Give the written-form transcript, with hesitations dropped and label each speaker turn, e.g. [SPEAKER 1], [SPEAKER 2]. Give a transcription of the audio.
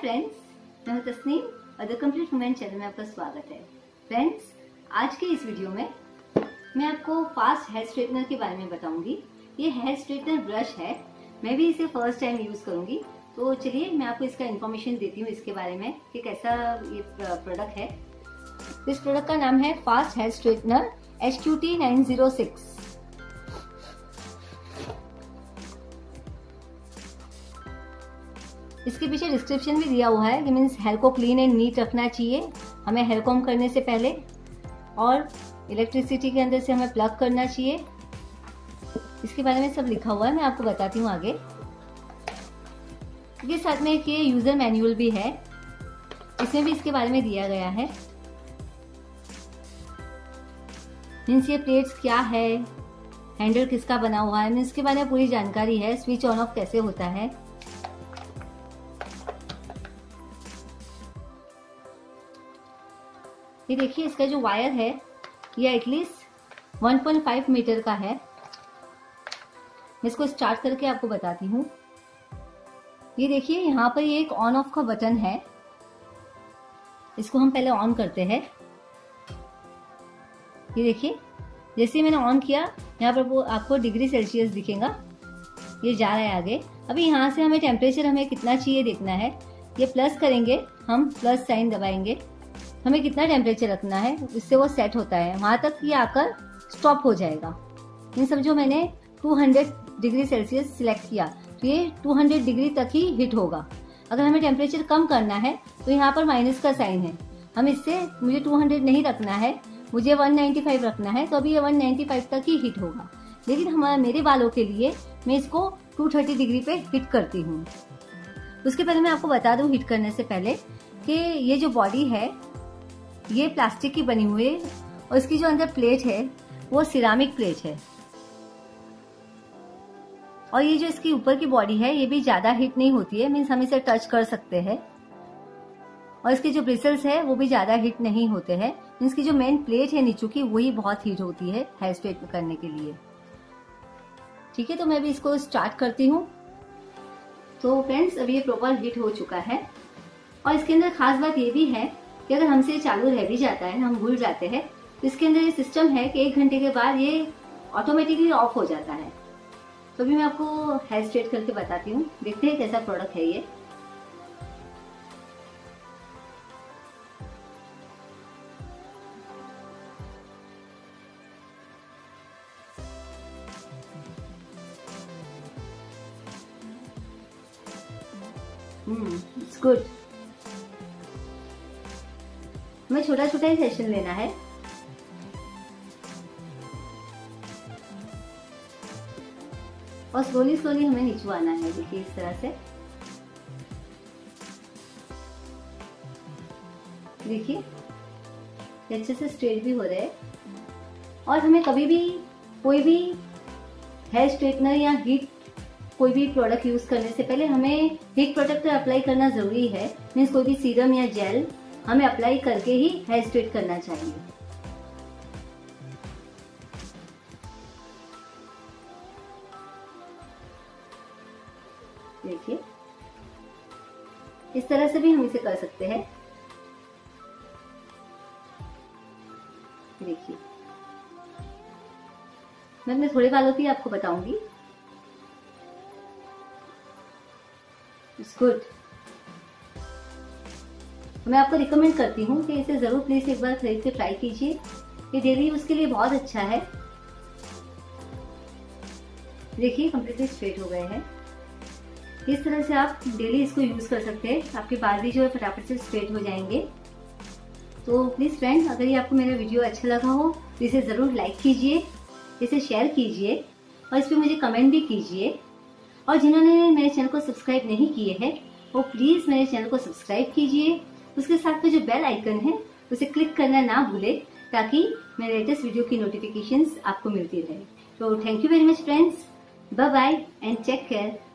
[SPEAKER 1] Friends, मैं हूं तस्नीम और द कंप्लीट वुमेन चैनल में आपका स्वागत है। फ्रेंड्स, आज के इस वीडियो में मैं आपको फास्ट हेयर स्ट्रेटनर के बारे में बताऊंगी। ये हेयर स्ट्रेटनर ब्रश है, मैं भी इसे फर्स्ट टाइम यूज करूंगी। तो चलिए मैं आपको इसका इन्फॉर्मेशन देती हूँ इसके बारे में कि कैसा ये प्रोडक्ट है। इस प्रोडक्ट का नाम है फास्ट हेयर स्ट्रेटनर HQT 906। इसके पीछे डिस्क्रिप्शन भी दिया हुआ है कि मीन्स हेयर को क्लीन एंड नीट रखना चाहिए हमें हेयर कॉम्ब करने से पहले, और इलेक्ट्रिसिटी के अंदर से हमें प्लग करना चाहिए। इसके बारे में सब लिखा हुआ है, मैं आपको बताती हूँ आगे। इसके साथ में एक ये यूजर मैनुअल भी है, इसमें भी इसके बारे में दिया गया है। मीन्स ये प्लेट्स क्या है, हैंडल किसका बना हुआ है, मीन्स इसके बारे में पूरी जानकारी है। स्विच ऑन ऑफ कैसे होता है, ये देखिए इसका जो वायर है ये एटलीस्ट 1.5 मीटर का है। मैं इसको स्टार्ट करके आपको बताती हूँ। ये देखिए यहाँ पर ये एक ऑन ऑफ का बटन है, इसको हम पहले ऑन करते हैं। ये देखिए जैसे मैंने ऑन किया, यहाँ पर वो आपको डिग्री सेल्सियस दिखेगा, ये जा रहा है आगे। अभी यहाँ से हमें टेम्परेचर हमें कितना चाहिए देखना है। ये प्लस करेंगे, हम प्लस साइन दबाएंगे, हमें कितना टेम्परेचर रखना है, इससे वो सेट होता है। वहां तक ये आकर स्टॉप हो जाएगा। इन समझो मैंने 200 डिग्री सेल्सियस सिलेक्ट किया तो ये 200 डिग्री तक ही हिट होगा। अगर हमें टेम्परेचर कम करना है तो यहाँ पर माइनस का साइन है। हम इससे, मुझे 200 नहीं रखना है, मुझे 195 रखना है, तो अभी ये 195 तक ही हिट होगा। लेकिन मेरे बालों के लिए मैं इसको 230 डिग्री पे हिट करती हूँ। उसके पहले मैं आपको बता दूं हिट करने से पहले कि ये जो बॉडी है ये प्लास्टिक की बनी हुई है और इसकी जो अंदर प्लेट है वो सिरामिक प्लेट है। और ये जो इसकी ऊपर की बॉडी है ये भी ज्यादा हीट नहीं होती है, मीन्स हम इसे टच कर सकते हैं। और इसके जो ब्रिसल्स है वो भी ज्यादा हीट नहीं होते हैं। मीन्स की जो मेन प्लेट है नीचे की वही बहुत हीट होती है हेयर स्ट्रेट करने के लिए। ठीक है, तो मैं भी इसको स्टार्ट करती हूँ। तो फ्रेंड्स, अभी ये प्रॉपर हीट हो चुका है। और इसके अंदर खास बात ये भी है कि अगर हमसे ये चालू रह भी जाता है, हम भूल जाते हैं, तो इसके अंदर ये सिस्टम है कि 1 घंटे के बाद ये ऑटोमेटिकली ऑफ हो जाता है। तो अभी मैं आपको हेयर स्ट्रेट करके बताती हूँ, देखते हैं कैसा प्रोडक्ट है ये। It's good. हमें छोटा छोटा ही सेशन लेना है। और स्लोली स्लोली हमें निचवाना है। देखिए इस तरह से, देखिए अच्छे से स्ट्रेट भी हो रहे हैं। और हमें कभी भी कोई भी हेयर स्ट्रेटनर या हीट कोई भी प्रोडक्ट यूज करने से पहले हमें हीट प्रोटेक्टर अप्लाई करना जरूरी है। मीन्स कोई भी सीरम या जेल हमें अप्लाई करके ही हेयर स्ट्रेट करना चाहिए। देखिए इस तरह से भी हम इसे कर सकते हैं। देखिए मैं अपने थोड़े बालों की आपको बताऊंगी। It's good. मैं आपको रिकमेंड करती हूँ कि इसे जरूर प्लीज एक बार खरीद के ट्राई कीजिए। ये डेली यूज के लिए बहुत अच्छा है। देखिए कंप्लीटली स्ट्रेट हो गए हैं। इस तरह से आप डेली इसको यूज कर सकते हैं, आपके बाल भी जो है फटाफट से स्ट्रेट हो जाएंगे। तो प्लीज फ्रेंड, अगर ये आपको मेरा वीडियो अच्छा लगा हो तो इसे जरूर लाइक कीजिए, इसे शेयर कीजिए और इस पर मुझे कमेंट भी कीजिए। और जिन्होंने मेरे चैनल को सब्सक्राइब नहीं किए हैं वो प्लीज मेरे चैनल को सब्सक्राइब कीजिए। उसके साथ में जो बेल आइकन है उसे क्लिक करना ना भूले, ताकि मेरे लेटेस्ट वीडियो की नोटिफिकेशंस आपको मिलती रहे। तो thank you very much friends, bye bye and take care.